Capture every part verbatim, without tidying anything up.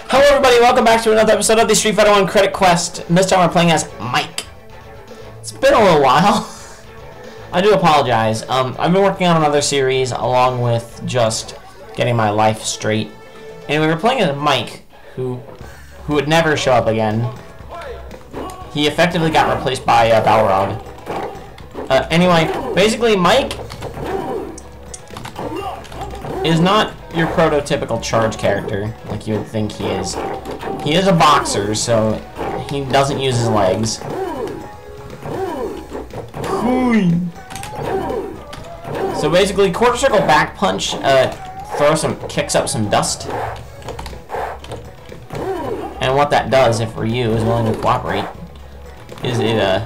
Hello everybody, welcome back to another episode of the Street Fighter one Credit Quest. And this time we're playing as Mike. It's been a little while. I do apologize. Um, I've been working on another series along with just getting my life straight. Anyway, we're playing as Mike, who who would never show up again. He effectively got replaced by uh, Balrog. Uh, anyway, basically Mike is not your prototypical charge character like you would think he is. He is a boxer, so he doesn't use his legs. So basically, quarter circle back punch uh, throws some, kicks up some dust. And what that does, if Ryu is willing to cooperate, is it uh,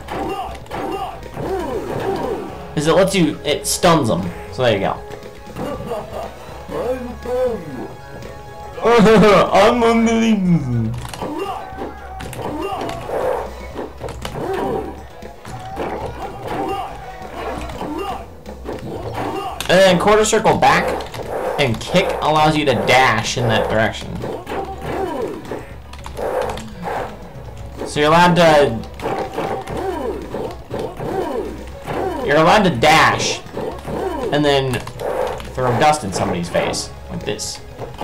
is it lets you, it stuns them. So there you go. I'm unbelievable. And then quarter circle back and kick allows you to dash in that direction. So you're allowed to you're allowed to dash and then throw dust in somebody's face like this.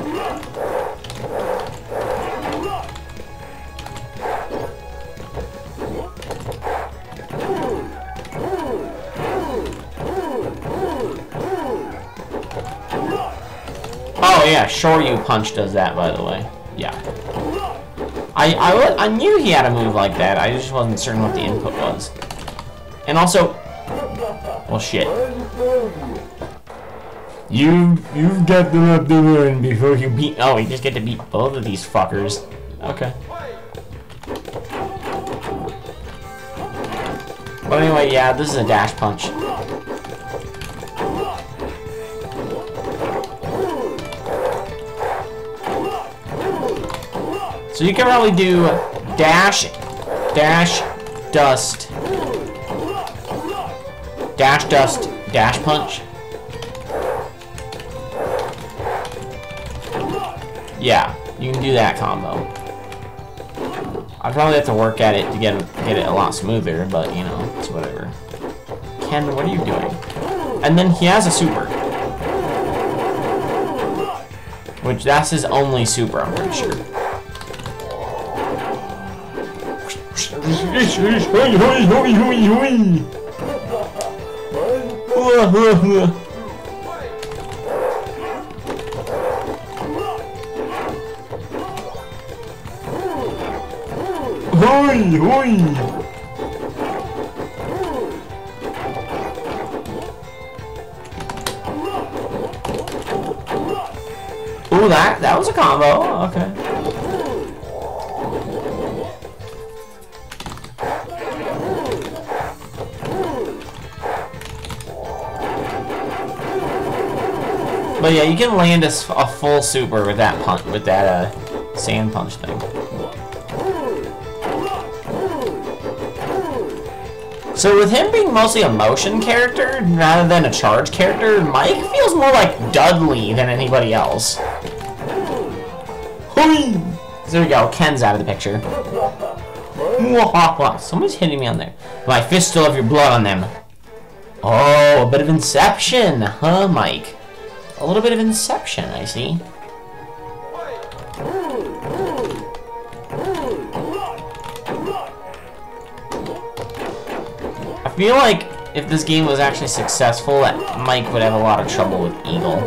Oh yeah, Shoryu Punch does that, by the way. Yeah. I, I, I knew he had a move like that, I just wasn't certain what the input was. And also... Well, shit. You, you've got to have to learn before you beat... Oh, you just get to beat both of these fuckers. Okay. But anyway, yeah, this is a dash punch. So you can probably do dash, dash, dust, dash, dust, dash punch. Yeah, you can do that combo. I probably have to work at it to get get it a lot smoother, but you know, it's whatever. Ken, what are you doing? And then he has a super, which that's his only super, I'm pretty sure. Ooh, that that was a combo. Okay. But yeah, you can land a, a full super with that punch, with that uh, sand punch thing. So with him being mostly a motion character rather than a charge character, Mike feels more like Dudley than anybody else. So there we go, Ken's out of the picture. Someone's hitting me on there. My fists still have your blood on them. Oh, a bit of Inception, huh, Mike? A little bit of Inception, I see. I feel like if this game was actually successful, Mike would have a lot of trouble with Eagle.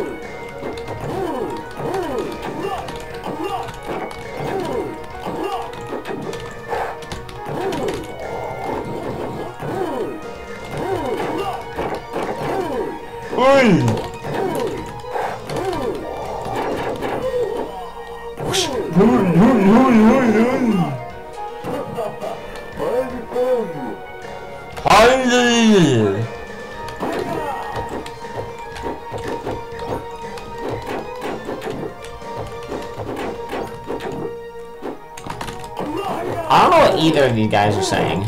Oi! I don't know what either of these guys are saying.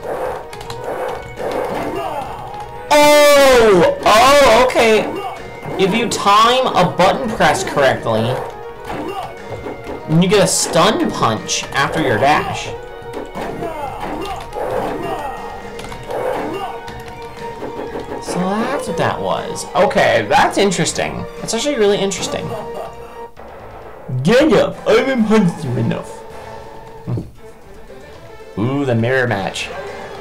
Oh! Oh, okay. If you time a button press correctly, you get a stun punch after your dash. So that's what that was. Okay, that's interesting. That's actually really interesting. Get up! I haven't punched you enough. Ooh, the mirror match.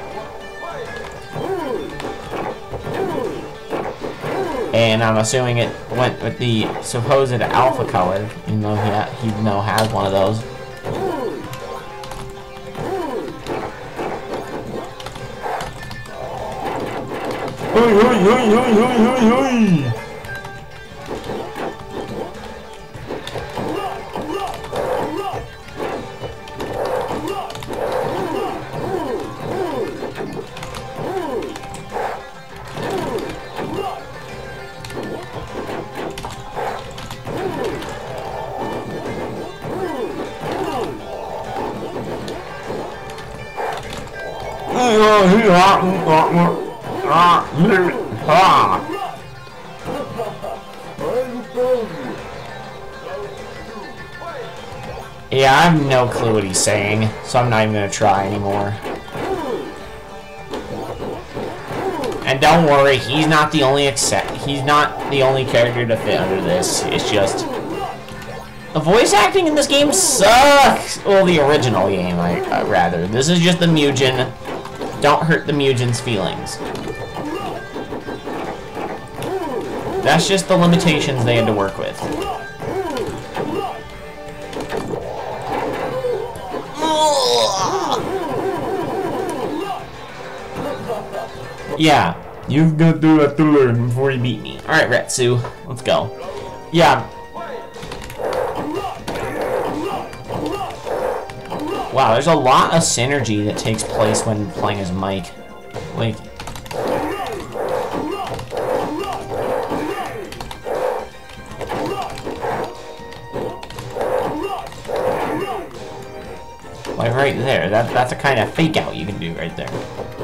And I'm assuming it went with the supposed alpha color, even though he, ha he now has one of those. Yeah, I have no clue what he's saying, so I'm not even gonna try anymore. And don't worry, he's not the only except he's not the only character to fit under this. It's just the voice acting in this game sucks. Well, the original game, I uh, rather. This is just the Mugen. Don't hurt the Mugen's feelings. That's just the limitations they had to work with. Yeah, you've got to have to learn before you beat me. Alright, Retsu, let's go. Yeah. Wow, there's a lot of synergy that takes place when playing as Mike. Like, like right there, that, that's a kind of fake out you can do right there.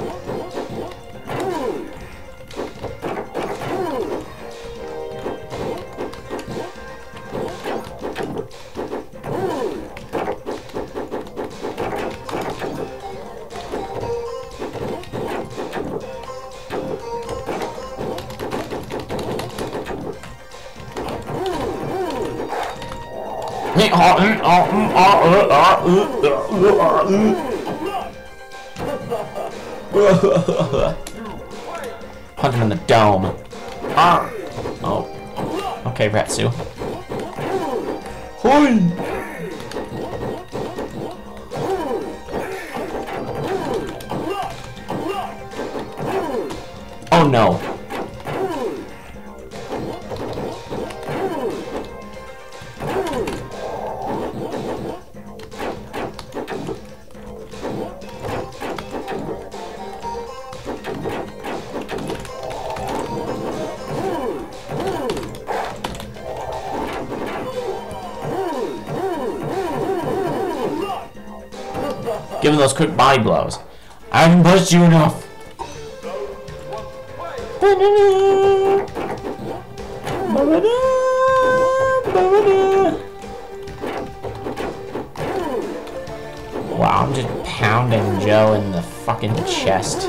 Punch him in the dome. Oh. Okay, Retsu. Oh no. Give him those quick body blows. I haven't pushed you enough. Wow, I'm just pounding Joe in the fucking chest.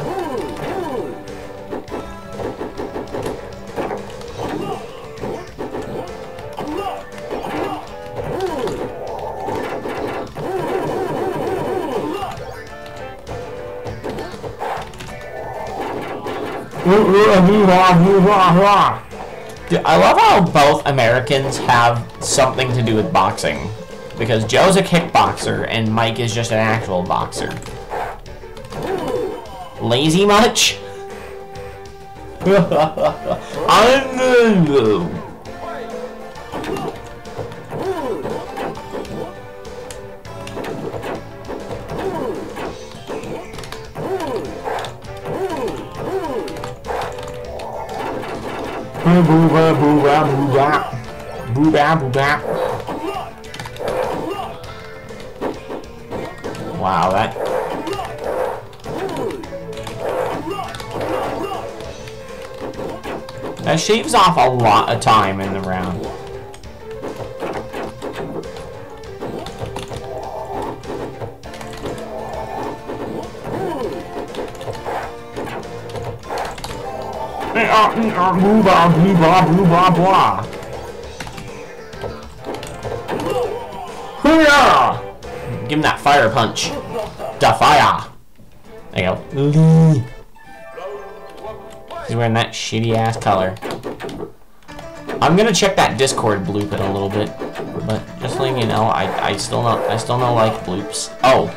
Dude, I love how both Americans have something to do with boxing. Because Joe's a kickboxer and Mike is just an actual boxer. Lazy much? I know. Boo boo boo boo boo boo boo boo. Wow, that. That shaves off a lot of time in the round. Give him that fire punch. Da fire. There you go. He's wearing that shitty ass color. I'm gonna check that Discord bloop in a little bit, but just letting you know, I I still not I still don't like bloops. Oh.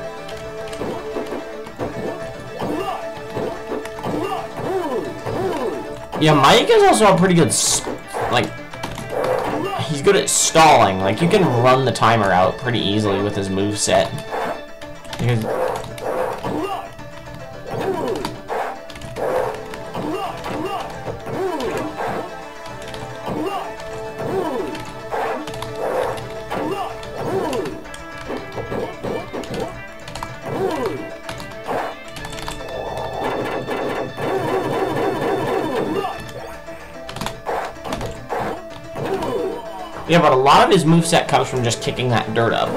Yeah, Mike is also a pretty good, like, he's good at stalling. Like, you can run the timer out pretty easily with his moveset. Because yeah, but a lot of his moveset comes from just kicking that dirt up.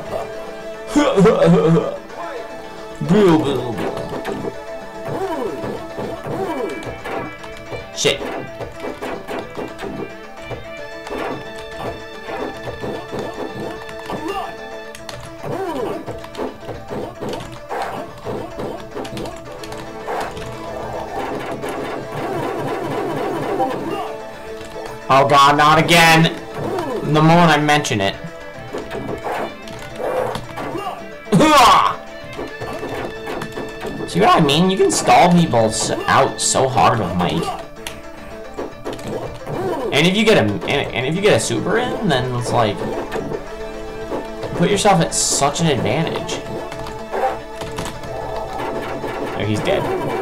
Shit. Oh god, not again! The moment I mention it. See what I mean? You can stall people out so hard with Mike. And if you get a and if you get a super in, then it's like put yourself at such an advantage. Oh, he's dead.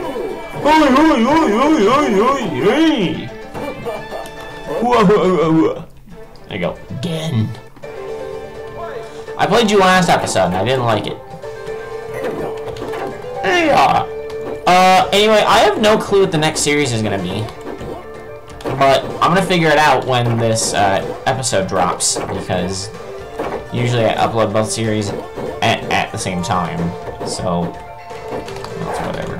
There you go. Again. I played you last episode and I didn't like it. Yeah. Uh, anyway, I have no clue what the next series is gonna be. But I'm gonna figure it out when this uh, episode drops, because usually I upload both series at, at the same time. So, that's whatever.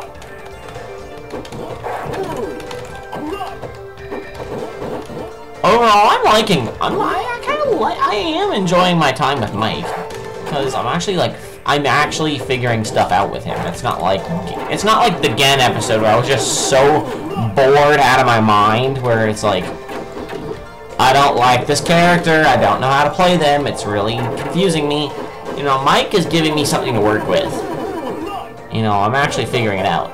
Overall, I'm liking. I'm. I, I kind of like. I am enjoying my time with Mike, because I'm actually like. I'm actually figuring stuff out with him. It's not like. It's not like the Gen episode where I was just so bored out of my mind. Where it's like, I don't like this character. I don't know how to play them. It's really confusing me. You know, Mike is giving me something to work with. You know, I'm actually figuring it out.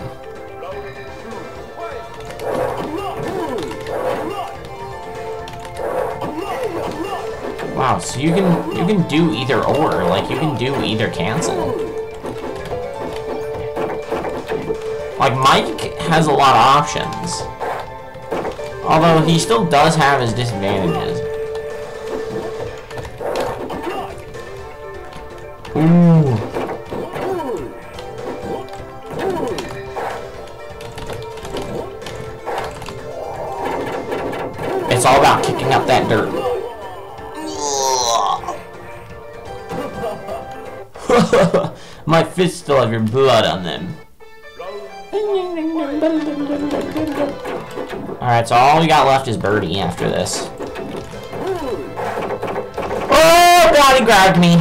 Wow, so you can you can do either or, like you can do either cancel. Like Mike has a lot of options. Although he still does have his disadvantages. Ooh. It's all about kicking up that dirt. My fists still have your blood on them. Alright, so all we got left is Birdie after this. Oh god, he grabbed me!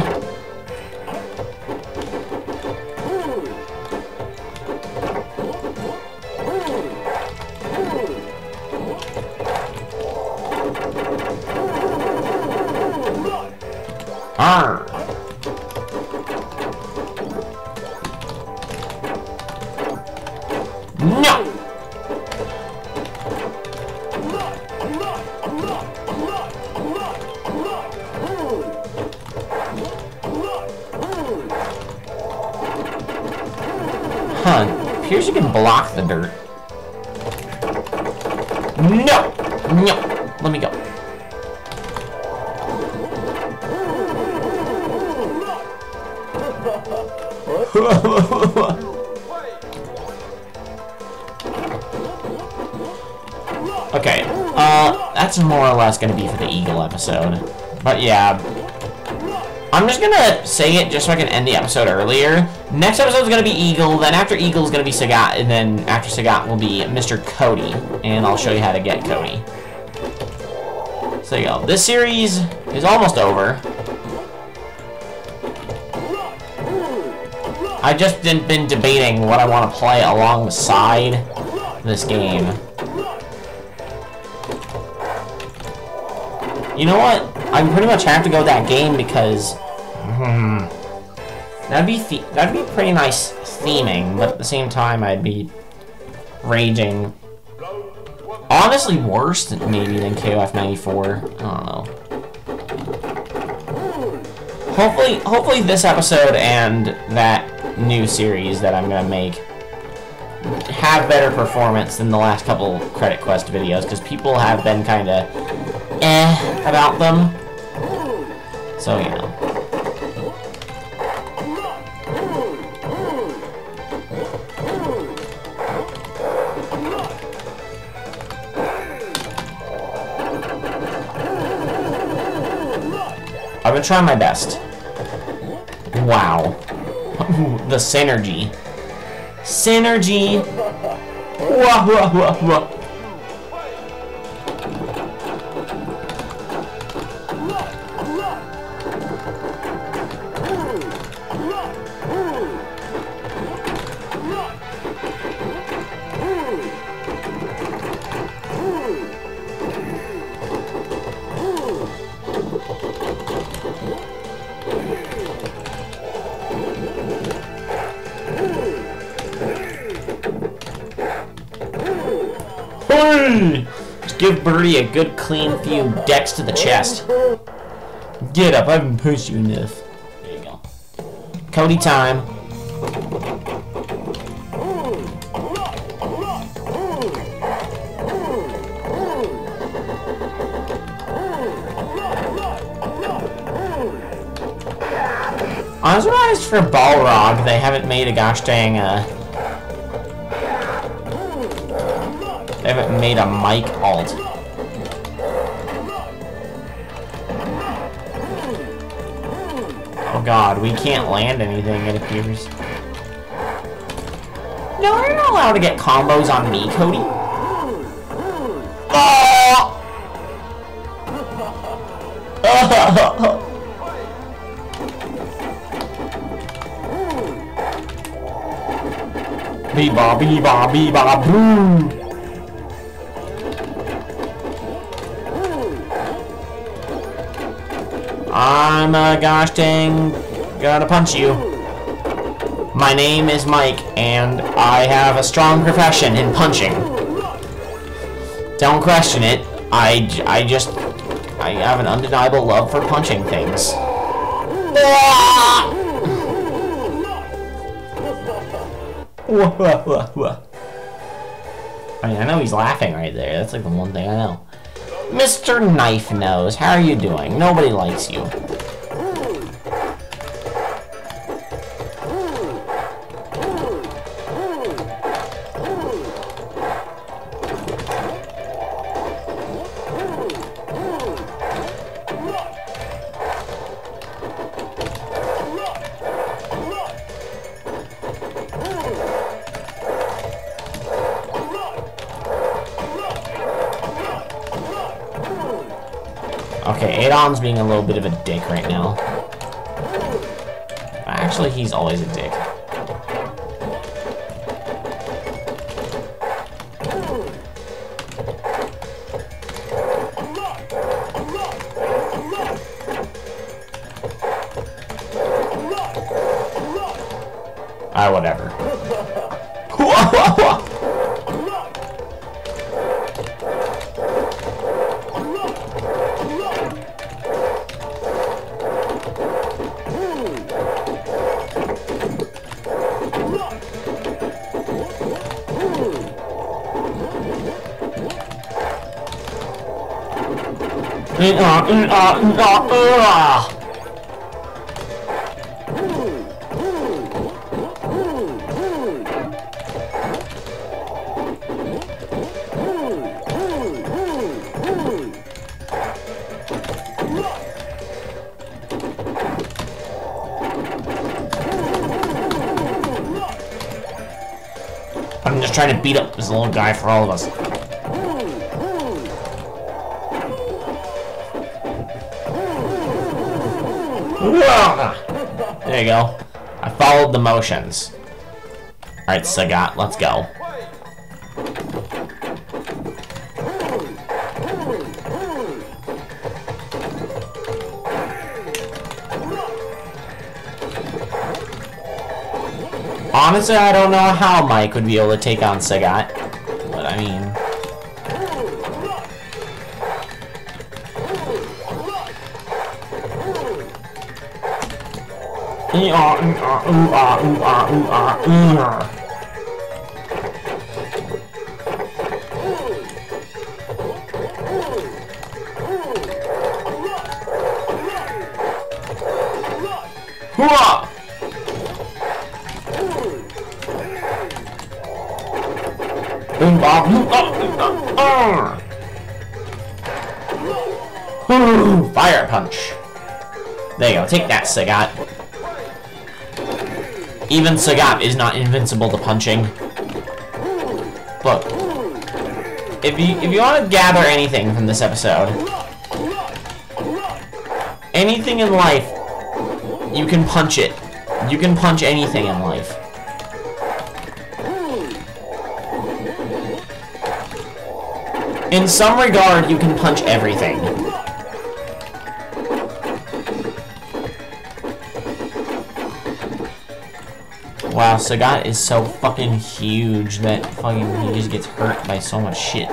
Arr! No! Huh, appears you can block the dirt. No! No! Let me go. Okay. that's more or less going to be for the Eagle episode. But yeah, I'm just going to say it just so I can end the episode earlier. Next episode is going to be Eagle, then after Eagle is going to be Sagat, and then after Sagat will be Mister Cody, and I'll show you how to get Cody. So there you go. This series is almost over. I've just been, been debating what I want to play alongside this game. You know what? I pretty much have to go with that game because hmm, that'd be the that'd be pretty nice theming, but at the same time I'd be raging. Honestly, worse than, maybe than K O F ninety-four. I don't know. Hopefully, hopefully this episode and that new series that I'm gonna make have better performance than the last couple Credit Quest videos, because people have been kind of eh about them. So, you know. I've been trying my best. Wow. The synergy. Synergy. Wah, wah, wah, wah. Just give Birdie a good clean few decks to the chest. Get up, I haven't pushed you enough. There you go. Cody time. I'm surprised for Balrog they haven't made a gosh dang uh They haven't made a Mike alt. Oh god, we can't land anything, it appears. No, you're not allowed to get combos on me, Cody. Oh! Bee-ba, bee-ba, bee-ba, boo! I'm uh, gosh dang gonna punch you. My name is Mike, and I have a strong profession in punching. Don't question it. I, I just... I have an undeniable love for punching things. I mean, I know he's laughing right there. That's like the one thing I know. Mister Knife Nose, how are you doing? Nobody likes you. Okay, Adon's being a little bit of a dick right now. Actually, he's always a dick. Ah, whatever. just trying to beat up this little guy for all of us. There you go. I followed the motions. Alright, Sagat, let's go. Honestly, I don't know how Mike would be able to take on Sagat, but I mean... Hooah! Ooh, fire punch. There you go. Take that, Sagat. Even Sagat is not invincible to punching. Look, if you if you want to gather anything from this episode, anything in life, you can punch it. You can punch anything in life. In some regard, you can punch everything. Wow, Sagat is so fucking huge that fucking he just gets hurt by so much shit.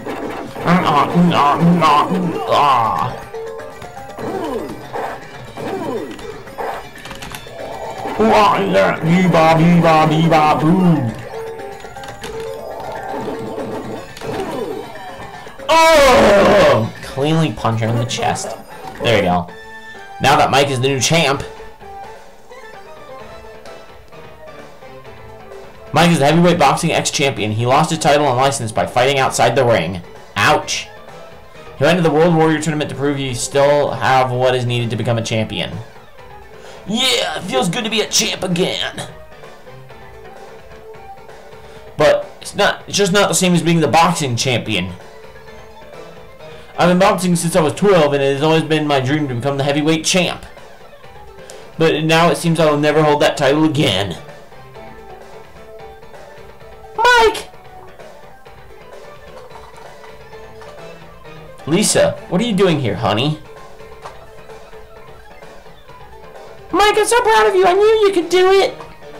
Oh! Cleanly punch him in the chest. There you go. Now that Mike is the new champ, Mike is the heavyweight boxing ex-champion. He lost his title and license by fighting outside the ring. Ouch. He went to the World Warrior Tournament to prove you still have what is needed to become a champion. Yeah, it feels good to be a champ again. But it's not it's just not the same as being the boxing champion. I've been boxing since I was twelve, and it has always been my dream to become the heavyweight champ. But now it seems I will never hold that title again. Mike! Lisa, what are you doing here, honey? Mike, I'm so proud of you. I knew you could do it.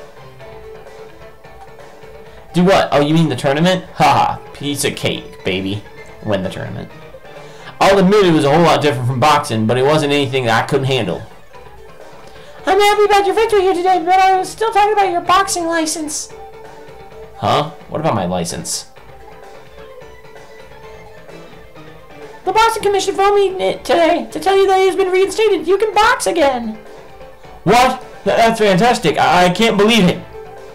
Do what? Oh, you mean the tournament? Haha, piece of cake, baby. Win the tournament. I'll admit it was a whole lot different from boxing, but it wasn't anything that I couldn't handle. I'm happy about your victory here today, but I was still talking about your boxing license. Huh? What about my license? The boxing commission phoned me today to tell you that he has been reinstated. You can box again. What? That's fantastic. I, I can't believe it.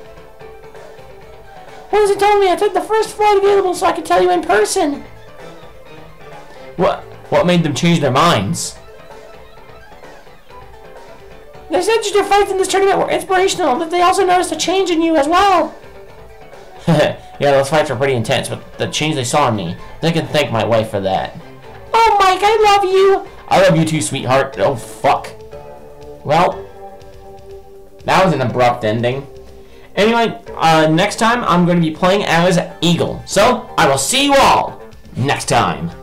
What has he told me? I took the first flight available so I could tell you in person. What? What made them change their minds? They said your fights in this tournament were inspirational, but they also noticed a change in you as well. Yeah, those fights were pretty intense, but the change they saw in me, they can thank my wife for that. Oh, Mike, I love you. I love you too, sweetheart. Oh, fuck. Well, that was an abrupt ending. Anyway, uh, next time I'm going to be playing as Eagle. So, I will see you all next time.